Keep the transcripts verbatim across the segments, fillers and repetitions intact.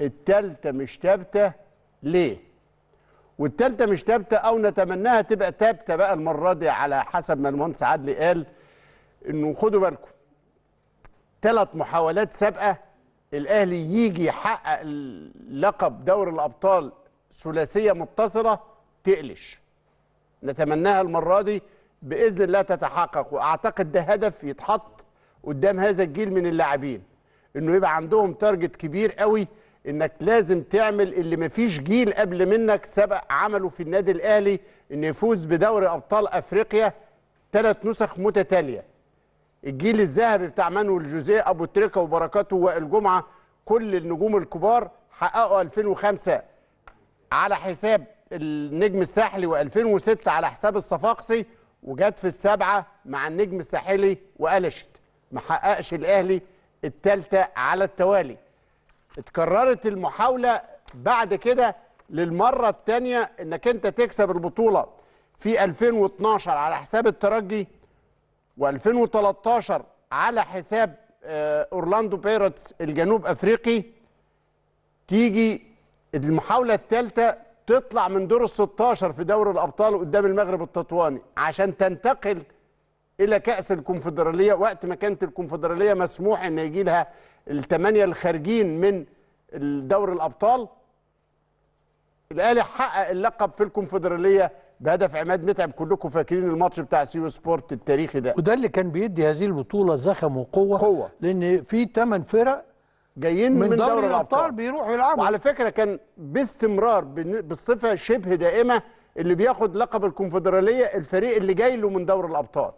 التالتة مش تابتة ليه؟ والتالتة مش تابتة او نتمناها تبقى تابتة بقى المرة دي على حسب ما المهندس عدلي قال، انه خدوا بالكم ثلاث محاولات سابقة الاهلي يجي يحقق لقب دوري الابطال ثلاثية متصلة تقلش. نتمناها المرة دي باذن الله تتحقق، واعتقد ده هدف يتحط قدام هذا الجيل من اللاعبين، انه يبقى عندهم تارجت كبير قوي، انك لازم تعمل اللي مفيش جيل قبل منك سبق عمله في النادي الاهلي، انه يفوز بدوري ابطال افريقيا ثلاث نسخ متتاليه. الجيل الذهبي بتاع مانويل جوزيه، ابو تريكه وبركاته وائل جمعه، كل النجوم الكبار حققوا ألفين وخمسة على حساب النجم الساحلي، وألفين وستة على حساب الصفاقسي، وجت في السبعه مع النجم الساحلي وقلشت. ما حققش الاهلي الثالثه على التوالي. اتكررت المحاوله بعد كده للمره الثانيه انك انت تكسب البطوله في ألفين واثناشر على حساب الترجي، وألفين وتلتاشر على حساب اورلاندو بيرتس الجنوب افريقي. تيجي المحاوله الثالثه تطلع من دور ال ستاشر في دوري الابطال قدام المغرب التطواني عشان تنتقل الى كاس الكونفدراليه، وقت ما كانت الكونفدراليه مسموح ان يجي لها الثمانيه الخارجين من دوري الابطال. الاهلي حقق اللقب في الكونفدراليه بهدف عماد متعب، كلكم فاكرين الماتش بتاع سيو سبورت التاريخي ده، وده اللي كان بيدي هذه البطوله زخم وقوه قوه، لان في ثمان فرق جايين من, من دوري, دوري الابطال بيروحوا يلعبوا. وعلى فكره كان باستمرار بالصفه شبه دائمه اللي بياخد لقب الكونفدراليه الفريق اللي جاي له من دوري الابطال.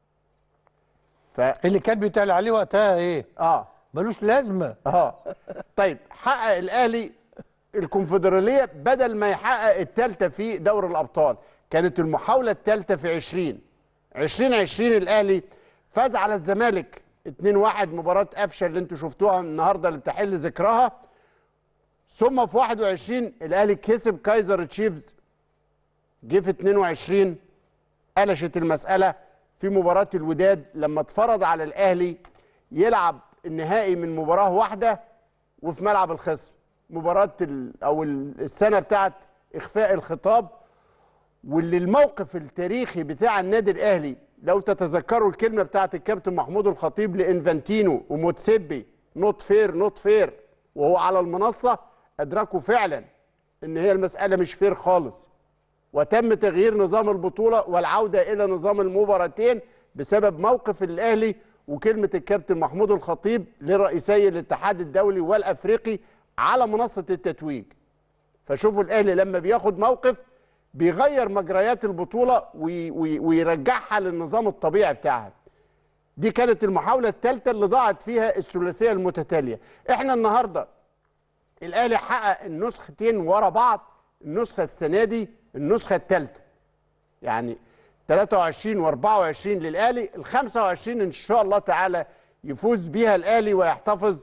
ف اللي كان بيتقال عليه وقتها ايه؟ اه ملوش لازمه. اه طيب حقق الاهلي الكونفدراليه بدل ما يحقق الثالثه في دوري الابطال. كانت المحاوله الثالثه في عشرين عشرين عشرين الاهلي فاز على الزمالك اتنين واحد، مباراه قفشه اللي انتم شفتوها النهارده اللي بتحل ذكرها. ثم في واحد وعشرين الاهلي كسب كايزر تشيفز. جه في اتنين وعشرين قلشت المساله في مباراه الوداد لما اتفرض على الاهلي يلعب النهائي من مباراه واحده وفي ملعب الخصم، مباراه او السنه بتاعت اخفاء الخطاب. واللي الموقف التاريخي بتاع النادي الاهلي، لو تتذكروا الكلمه بتاعت الكابتن محمود الخطيب لانفانتينو وموتسيبي، نوت فير نوت فير، وهو على المنصه ادركوا فعلا ان هي المساله مش فير خالص، وتم تغيير نظام البطوله والعوده الى نظام المباراتين بسبب موقف الاهلي وكلمه الكابتن محمود الخطيب لرئيسي الاتحاد الدولي والافريقي على منصه التتويج. فشوفوا الاهلي لما بياخد موقف بيغير مجريات البطوله وي وي ويرجعها للنظام الطبيعي بتاعها. دي كانت المحاوله الثالثه اللي ضاعت فيها الثلاثيه المتتاليه. احنا النهارده الاهلي حقق النسختين ورا بعض، النسخه السنه دي النسخه الثالثه، يعني تلاتة وعشرين واربعة وعشرين للاهلي، ال خمسة وعشرين ان شاء الله تعالى يفوز بيها الاهلي ويحتفظ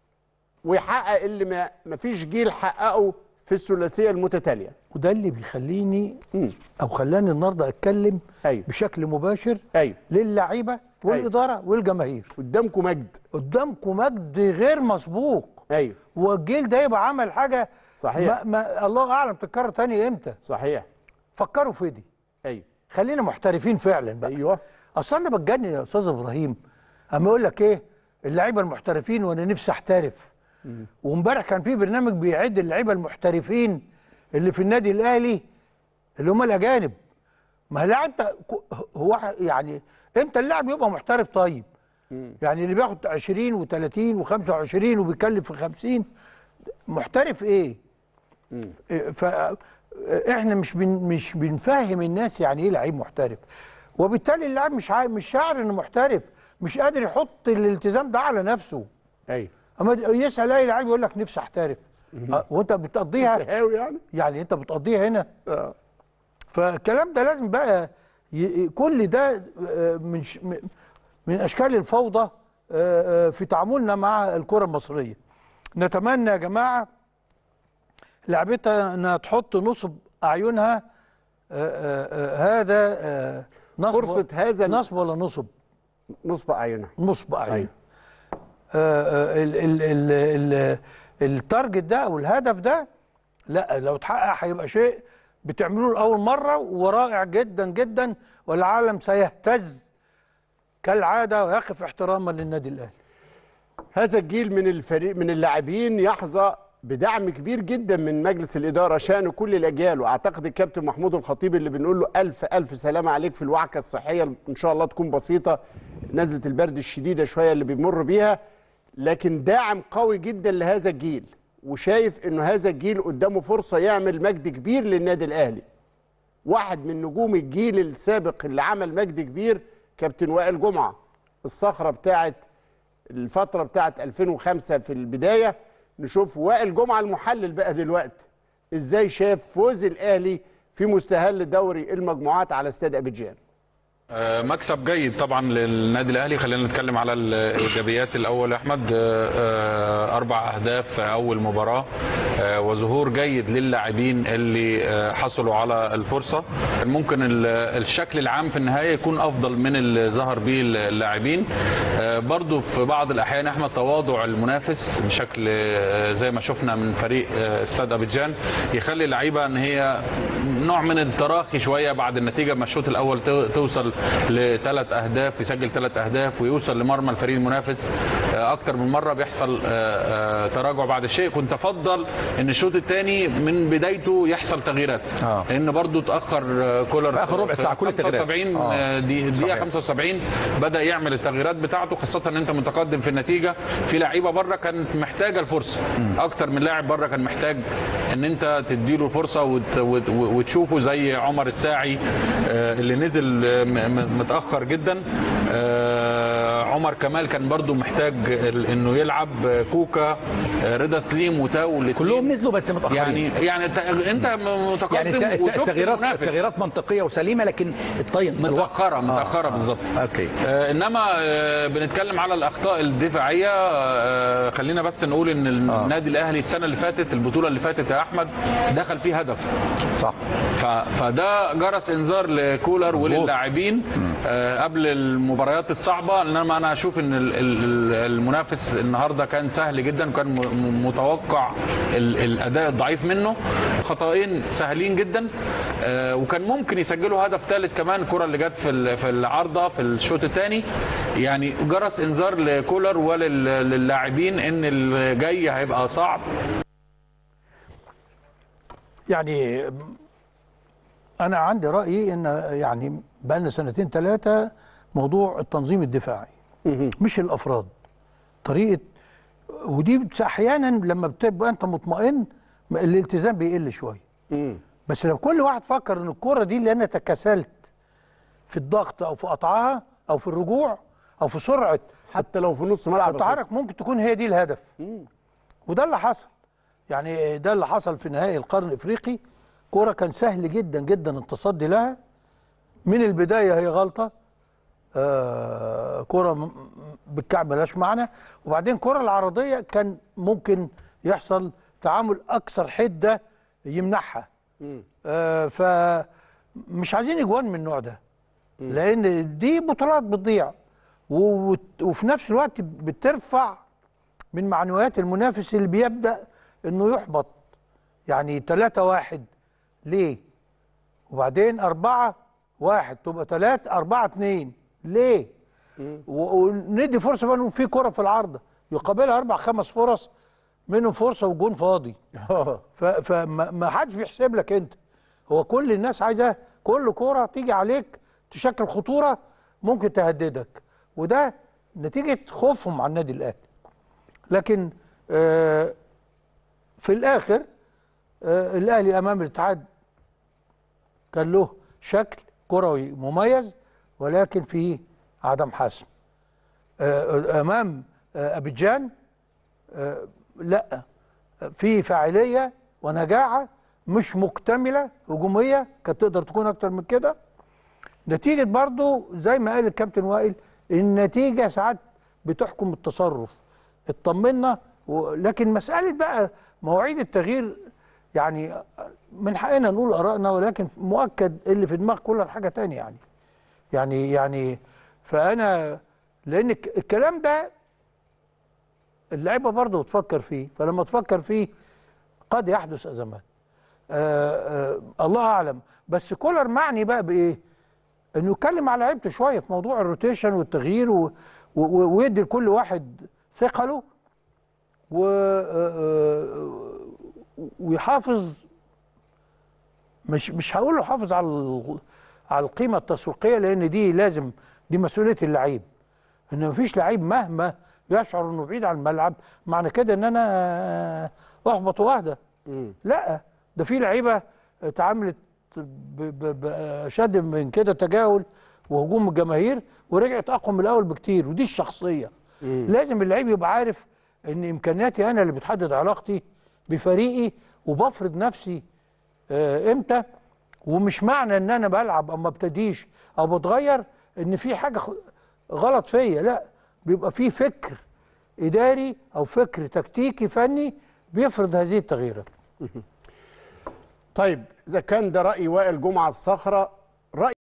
ويحقق اللي ما فيش جيل حققه في الثلاثيه المتتاليه. وده اللي بيخليني م. او خلاني النهارده اتكلم أيوه. بشكل مباشر أيوه. للعيبه والاداره أيوه. والجماهير. قدامكم مجد، قدامكم مجد غير مسبوق. ايوه، والجيل ده يبقى عمل حاجه صحيح ما, ما الله اعلم تتكرر تاني امتى. صحيح. فكروا في دي. ايوه، خلينا محترفين فعلا بقى. ايوه. اصل انا بتجنن يا استاذ ابراهيم اما اقول لك ايه اللعيبه المحترفين وانا نفسي احترف. وامبارح كان في برنامج بيعد اللعيبه المحترفين اللي في النادي الاهلي اللي هم الاجانب. ما اللاعب هو يعني امتى اللاعب يبقى محترف؟ طيب مم. يعني اللي بياخد عشرين وتلاتين وخمسة وعشرين وبيتكلم في خمسين محترف ايه؟ مم. فاحنا مش بن مش بنفهم الناس يعني ايه لعيب محترف، وبالتالي اللاعب مش مش شاعر انه محترف، مش قادر يحط الالتزام ده على نفسه. ايوه، اما يسال اي لاعب يقول لك نفسي احترف. أه وانت بتقضيها يعني يعني انت بتقضيها هنا. اه فالكلام ده لازم بقى ي... كل ده من ش... من اشكال الفوضى في تعاملنا مع الكره المصريه. نتمنى يا جماعه لعبتها انها تحط نصب اعينها. هذا نصب فرصه هذا نصب ولا نصب؟ نصب اعينها. نصب اعينها. ال ال ال التارجت ده او الهدف ده لا لو اتحقق هيبقى شيء بتعملوه لاول مره ورائع جدا جدا، والعالم سيهتز كالعاده ويقف احتراما للنادي الاهلي. هذا الجيل من الفريق من اللاعبين يحظى بدعم كبير جدا من مجلس الاداره شان كل الاجيال، واعتقد الكابتن محمود الخطيب اللي بنقول له الف الف سلامه عليك في الوعكه الصحيه ان شاء الله تكون بسيطه، نزله البرد الشديده شويه اللي بيمر بيها، لكن داعم قوي جدا لهذا الجيل، وشايف انه هذا الجيل قدامه فرصه يعمل مجد كبير للنادي الاهلي. واحد من نجوم الجيل السابق اللي عمل مجد كبير كابتن وائل جمعه، الصخره بتاعت الفتره بتاعت ألفين وخمسة في البدايه. نشوف وائل جمعه المحلل بقى دلوقتي ازاي شاف فوز الاهلي في مستهل دوري المجموعات على استاد ابيجان. مكسب جيد طبعا للنادي الاهلي. خلينا نتكلم على الايجابيات الاول يا احمد. اربع اهداف في اول مباراه وظهور جيد للاعبين اللي حصلوا على الفرصه. ممكن الشكل العام في النهايه يكون افضل من اللي ظهر به اللاعبين. برضو في بعض الاحيان يا احمد تواضع المنافس بشكل زي ما شفنا من فريق استاد ابيجان يخلي اللعيبه ان هي نوع من التراخي شويه بعد النتيجه. ما الشوط الاول توصل لثلاث اهداف، يسجل ثلاث اهداف ويوصل لمرمى الفريق المنافس اكتر من مره بيحصل تراجع بعد الشيء. كنت افضل ان الشوط الثاني من بدايته يحصل تغييرات آه. لان برضو تاخر كولر في اخر ربع ساعه كل التغييرات خمسة وسبعين آه. دي دقيقه خمسة وسبعين بدا يعمل التغييرات بتاعته، خاصه ان انت متقدم في النتيجه. في لعيبه بره كانت محتاجه الفرصه م. اكتر من لاعب بره كان محتاج ان انت تديله الفرصه وت... وت... وتشوفه زي عمر الساعي اللي نزل متاخر جدا. عمر كمال كان برضو محتاج انه يلعب. كوكا، رضا سليم، وتاو كلهم نزلوا بس متاخرين. يعني يعني انت متقدم يعني وشفت التغييرات التغييرات منطقيه وسليمه، لكن الطين متاخره متاخره آه. بالظبط. اوكي. آه انما آه بنتكلم على الاخطاء الدفاعيه. آه خلينا بس نقول ان النادي آه. الاهلي السنه اللي فاتت البطوله اللي فاتت يا احمد دخل فيه هدف صح. فده جرس انذار لكولر وللاعبين آه قبل المباريات الصعبه. انما انا اشوف ان المنافس النهارده كان سهل جدا وكان متوقع الاداء الضعيف منه. خطأين سهلين جدا آه وكان ممكن يسجلوا هدف ثالث كمان. الكره اللي جت في في العارضه في الشوط الثاني يعني جرس انذار لكولر وللاعبين ان الجاي هيبقى صعب. يعني انا عندي رايي ان يعني بقى لنا سنتين ثلاثه موضوع التنظيم الدفاعي مش الافراد طريقه، ودي احيانا لما بتبقى انت مطمئن الالتزام بيقل شويه. بس لو كل واحد فكر ان الكره دي اللي انا تكاسلت في الضغط او في قطعها او في الرجوع او في سرعه حتى لو في نص ملعب التحرك ممكن تكون هي دي الهدف. مم. وده اللي حصل. يعني ده اللي حصل في نهائي القرن الافريقي. كره كان سهل جدا جدا التصدي لها من البدايه، هي غلطه آه كره بالكعب ملهاش معنى، وبعدين كره العرضيه كان ممكن يحصل تعامل اكثر حده يمنعها. آه فمش عايزين اجوان من النوع ده لان دي بطولات بتضيع وفي نفس الوقت بترفع من معنويات المنافس اللي بيبدا انه يحبط. يعني ثلاثة واحد ليه؟ وبعدين أربعة واحد تبقى ثلاثة أربعة اثنين ليه؟ وندي فرصه بقى في كره في العارضه يقابلها اربع خمس فرص منهم فرصه وجون فاضي. فما حدش بيحسب لك انت. هو كل الناس عايزه كل كره تيجي عليك تشكل خطوره ممكن تهددك، وده نتيجه خوفهم على النادي الاهلي. لكن آه في الاخر آه الاهلي امام الاتحاد كان له شكل كروي مميز ولكن في عدم حسم. امام ابيجان لا في فاعليه ونجاعه مش مكتمله هجوميه، كانت تقدر تكون اكتر من كده. نتيجه برضو زي ما قال الكابتن وائل النتيجه ساعات بتحكم التصرف. اطمنا، لكن مساله بقى مواعيد التغيير يعني من حقنا نقول ارائنا، ولكن مؤكد اللي في دماغ كل حاجه ثانيه. يعني يعني يعني فانا لان الكلام ده اللعيبه برضه تفكر فيه، فلما تفكر فيه قد يحدث ازمات. آآ آآ الله اعلم. بس كولر معني بقى بايه؟ انه يتكلم على لعيبته شويه في موضوع الروتيشن والتغيير و... و... ويدي لكل واحد ثقله و... ويحافظ، مش مش هقول له حافظ على ال... على القيمه التسويقيه، لان دي لازم، دي مسؤوليه اللعيب. ان مفيش لعيب مهما يشعر انه بعيد عن الملعب معنى كده ان انا احبط واهدى. لا، ده في لعيبه اتعاملت بشد من كده تجاهل وهجوم الجماهير ورجعت اقوى من الاول بكتير، ودي الشخصيه. مم. لازم اللعيب يبقى عارف ان امكانياتي انا اللي بتحدد علاقتي بفريقي، وبفرض نفسي اه امتى، ومش معنى ان انا بلعب او ما ابتديش او بتغير ان في حاجه غلط فيا، لا، بيبقى في فكر اداري او فكر تكتيكي فني بيفرض هذه التغييرات. طيب اذا كان ده راي وائل جمعه الصخره، راي